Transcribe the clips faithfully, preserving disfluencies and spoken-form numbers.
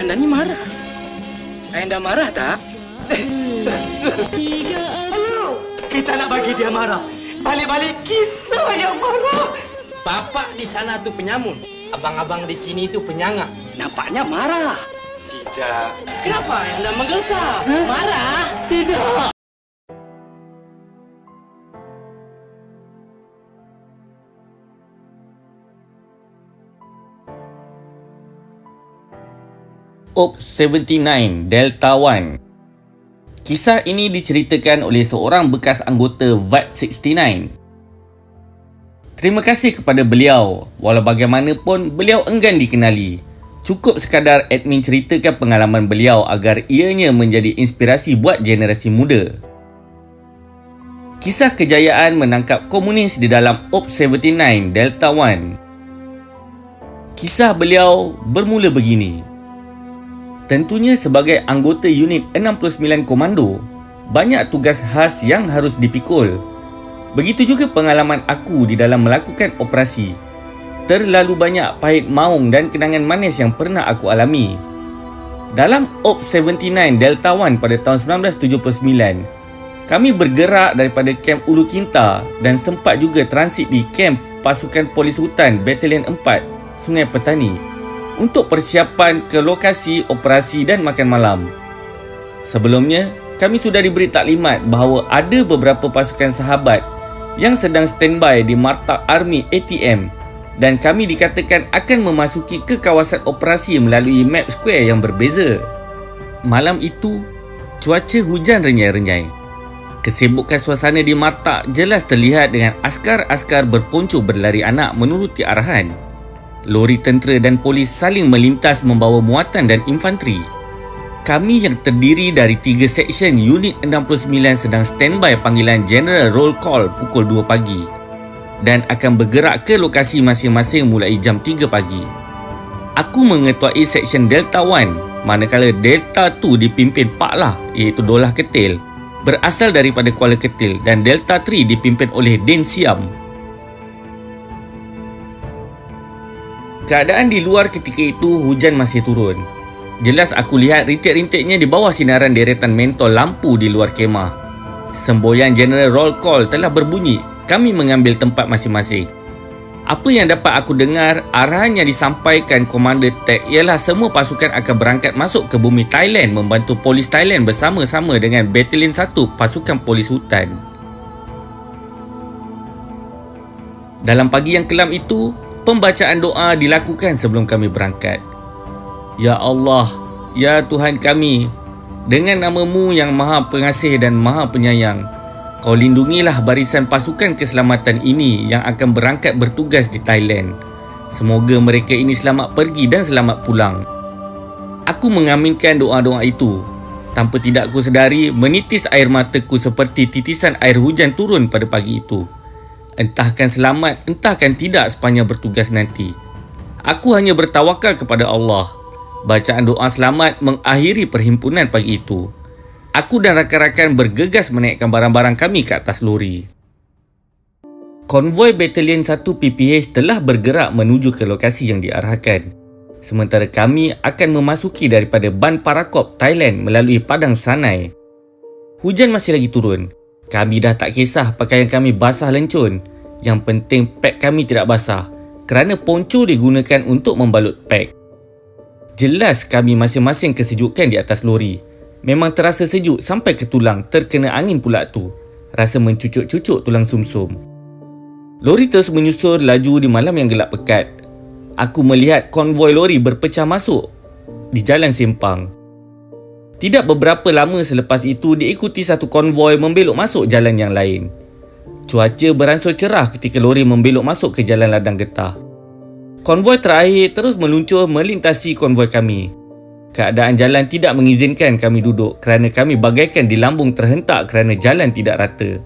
anda ni marah. Anda marah tak? Ayo, kita nak bagi dia marah. Balik-balik kita yang marah. Bapak di sana tu penyamun, abang-abang di sini tu penyangak. Nampaknya marah. Tidak. Kenapa anda menggeltar? Marah? Tidak. Ops tujuh puluh sembilan Delta One. Kisah ini diceritakan oleh seorang bekas anggota V A T enam puluh sembilan. Terima kasih kepada beliau. Walau bagaimanapun, beliau enggan dikenali. Cukup sekadar admin ceritakan pengalaman beliau agar ianya menjadi inspirasi buat generasi muda. Kisah kejayaan menangkap komunis di dalam Ops tujuh puluh sembilan Delta One. Kisah beliau bermula begini. Tentunya sebagai anggota unit enam puluh sembilan Komando, banyak tugas khas yang harus dipikul. Begitu juga pengalaman aku di dalam melakukan operasi. Terlalu banyak pahit maung dan kenangan manis yang pernah aku alami. Dalam Ops tujuh puluh sembilan Delta One pada tahun sembilan belas tujuh puluh sembilan, kami bergerak daripada Kamp Ulu Kinta dan sempat juga transit di Kamp Pasukan Polis Hutan Batalion empat, Sungai Petani, untuk persiapan ke lokasi operasi dan makan malam. Sebelumnya, kami sudah diberi taklimat bahawa ada beberapa pasukan sahabat yang sedang standby di Martak Army A T M dan kami dikatakan akan memasuki ke kawasan operasi melalui map square yang berbeza. Malam itu, cuaca hujan renyai-renyai. Kesibukan suasana di Martak jelas terlihat dengan askar-askar berponcho berlari anak menuruti arahan. Lori tentera dan polis saling melintas membawa muatan dan infanteri. Kami yang terdiri dari tiga seksyen unit enam puluh sembilan sedang standby panggilan General Roll Call pukul dua pagi dan akan bergerak ke lokasi masing-masing mulai jam tiga pagi. Aku mengetuai seksyen Delta One, manakala Delta dua dipimpin Pak Lah, iaitu Dolah Ketil, berasal daripada Kuala Ketil, dan Delta tiga dipimpin oleh Din Siam. Keadaan di luar ketika itu hujan masih turun. Jelas aku lihat rintik-rintiknya di bawah sinaran deretan mentol lampu di luar kemah. Semboyan General Roll Call telah berbunyi. Kami mengambil tempat masing-masing. Apa yang dapat aku dengar, arahan yang disampaikan Komander Tek ialah semua pasukan akan berangkat masuk ke bumi Thailand membantu polis Thailand bersama-sama dengan Batalion satu Pasukan Polis Hutan. Dalam pagi yang kelam itu, pembacaan doa dilakukan sebelum kami berangkat. Ya Allah, ya Tuhan kami, dengan nama-Mu yang Maha Pengasih dan Maha Penyayang, Kau lindungilah barisan pasukan keselamatan ini yang akan berangkat bertugas di Thailand. Semoga mereka ini selamat pergi dan selamat pulang. Aku mengaminkan doa-doa itu. Tanpa tidak ku sedari, menitis air mataku seperti titisan air hujan turun pada pagi itu. Entahkan selamat, entahkan tidak sepanjang bertugas nanti. Aku hanya bertawakal kepada Allah. Bacaan doa selamat mengakhiri perhimpunan pagi itu. Aku dan rakan-rakan bergegas menaikkan barang-barang kami ke atas lori. Konvoi Batalion satu P P H telah bergerak menuju ke lokasi yang diarahkan. Sementara kami akan memasuki daripada Ban Parakop, Thailand melalui Padang Sanai. Hujan masih lagi turun. Kami dah tak kisah pakaian kami basah lencun. Yang penting pek kami tidak basah kerana poncho digunakan untuk membalut pek. Jelas kami masing-masing kesejukan di atas lori. Memang terasa sejuk sampai ke tulang, terkena angin pula tu. Rasa mencucuk-cucuk tulang sumsum. Lori terus menyusur laju di malam yang gelap pekat. Aku melihat konvoi lori berpecah masuk di jalan sempang. Tidak beberapa lama selepas itu diikuti satu konvoi membelok masuk jalan yang lain. Cuaca beransur cerah ketika lori membelok masuk ke jalan ladang getah. Konvoi terakhir terus meluncur melintasi konvoi kami. Keadaan jalan tidak mengizinkan kami duduk kerana kami bagaikan di lambung terhentak kerana jalan tidak rata.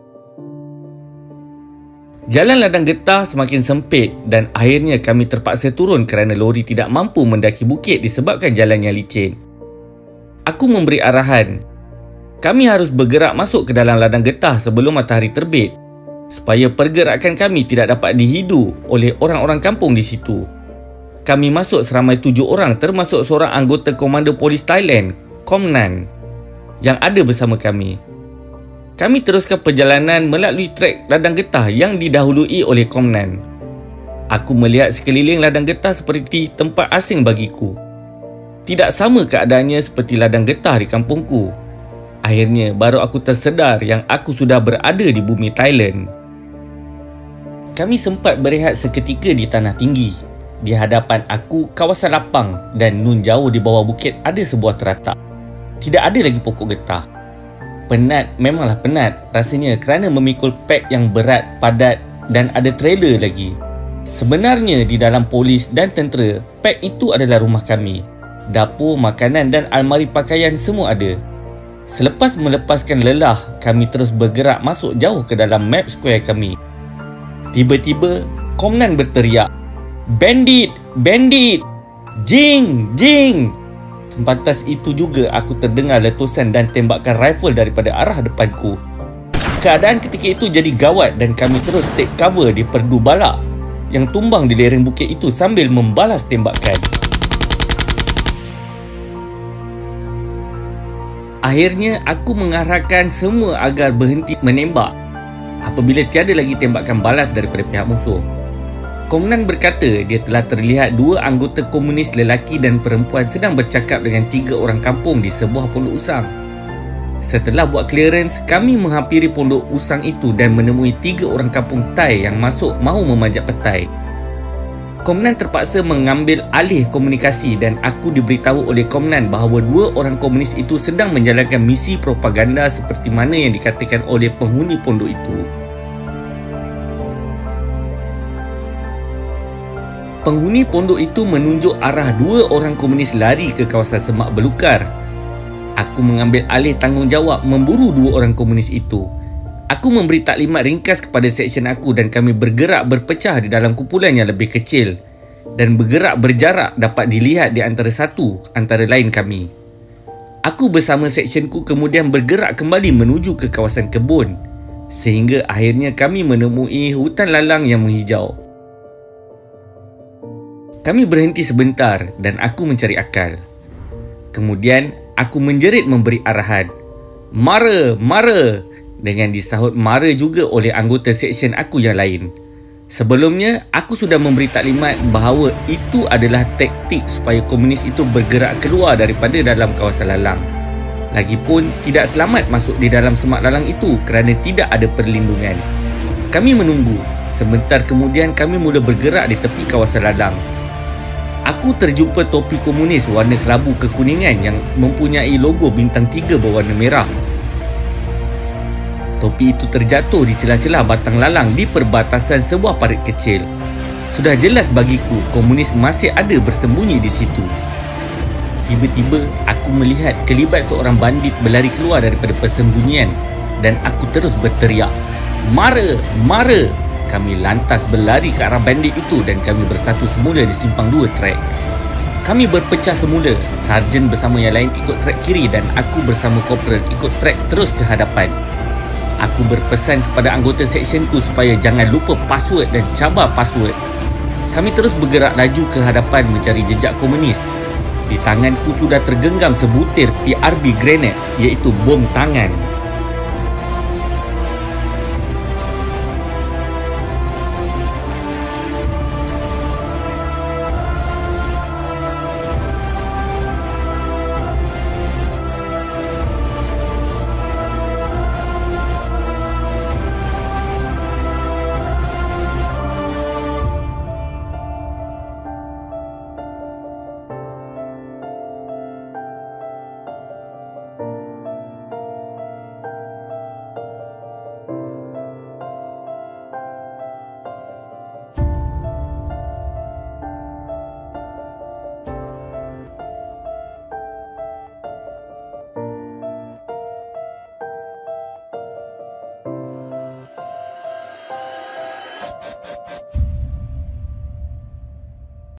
Jalan ladang getah semakin sempit dan akhirnya kami terpaksa turun kerana lori tidak mampu mendaki bukit disebabkan jalan yang licin. Aku memberi arahan. Kami harus bergerak masuk ke dalam ladang getah sebelum matahari terbit supaya pergerakan kami tidak dapat dihidu oleh orang-orang kampung di situ. kami masuk seramai tujuh orang termasuk seorang anggota Komando Polis Thailand, Komnan, yang ada bersama kami. Kami teruskan perjalanan melalui trek ladang getah yang didahului oleh Komnan. Aku melihat sekeliling ladang getah seperti tempat asing bagiku. Tidak sama keadaannya seperti ladang getah di kampungku. Akhirnya baru aku tersedar yang aku sudah berada di bumi Thailand. Kami sempat berehat seketika di tanah tinggi. Di hadapan aku kawasan lapang dan nun jauh di bawah bukit ada sebuah teratak. Tidak ada lagi pokok getah. Penat, memanglah penat rasanya kerana memikul pek yang berat, padat dan ada trailer lagi. Sebenarnya di dalam polis dan tentera, pek itu adalah rumah kami. Dapur, makanan dan almari pakaian semua ada. Selepas melepaskan lelah, kami terus bergerak masuk jauh ke dalam map square kami. Tiba-tiba, Komnan berteriak, "Bandit! Bandit! Jing! Jing!" Sepantas itu juga aku terdengar letusan dan tembakan rifle daripada arah depanku. Keadaan ketika itu jadi gawat dan kami terus take cover di perdu balak yang tumbang di lereng bukit itu sambil membalas tembakan. Akhirnya aku mengarahkan semua agar berhenti menembak apabila tiada lagi tembakan balas daripada pihak musuh. Komnan berkata dia telah terlihat dua anggota komunis lelaki dan perempuan sedang bercakap dengan tiga orang kampung di sebuah pondok usang. Setelah buat clearance, kami menghampiri pondok usang itu dan menemui tiga orang kampung Thai yang masuk mahu memanjat petai. Komnan terpaksa mengambil alih komunikasi dan aku diberitahu oleh Komnan bahawa dua orang komunis itu sedang menjalankan misi propaganda seperti mana yang dikatakan oleh penghuni pondok itu. Penghuni pondok itu menunjuk arah dua orang komunis lari ke kawasan semak belukar. Aku mengambil alih tanggungjawab memburu dua orang komunis itu. Aku memberi taklimat ringkas kepada seksyen aku dan kami bergerak berpecah di dalam kumpulan yang lebih kecil dan bergerak berjarak dapat dilihat di antara satu antara lain kami. Aku bersama seksyenku kemudian bergerak kembali menuju ke kawasan kebun sehingga akhirnya kami menemui hutan lalang yang menghijau. Kami berhenti sebentar dan aku mencari akal. Kemudian aku menjerit memberi arahan, "Mara! Mara!" dengan disahut mara juga oleh anggota seksyen aku yang lain. Sebelumnya, aku sudah memberi taklimat bahawa itu adalah taktik supaya komunis itu bergerak keluar daripada dalam kawasan lalang. Lagipun, tidak selamat masuk di dalam semak lalang itu kerana tidak ada perlindungan. Kami menunggu. Sebentar kemudian kami mula bergerak di tepi kawasan lalang. Aku terjumpa topi komunis warna kelabu kekuningan yang mempunyai logo bintang tiga berwarna merah. Topi itu terjatuh di celah-celah batang lalang di perbatasan sebuah parit kecil. Sudah jelas bagiku komunis masih ada bersembunyi di situ. Tiba-tiba aku melihat kelibat seorang bandit berlari keluar daripada persembunyian dan aku terus berteriak, "Mara! Mara!" Kami lantas berlari ke arah bandit itu dan kami bersatu semula di simpang dua trek. Kami berpecah semula. Sarjan bersama yang lain ikut trek kiri dan aku bersama korporal ikut trek terus ke hadapan. Aku berpesan kepada anggota seksyenku supaya jangan lupa password dan cabar password. Kami terus bergerak laju ke hadapan mencari jejak komunis. Di tanganku sudah tergenggam sebutir P R B grenade iaitu bom tangan.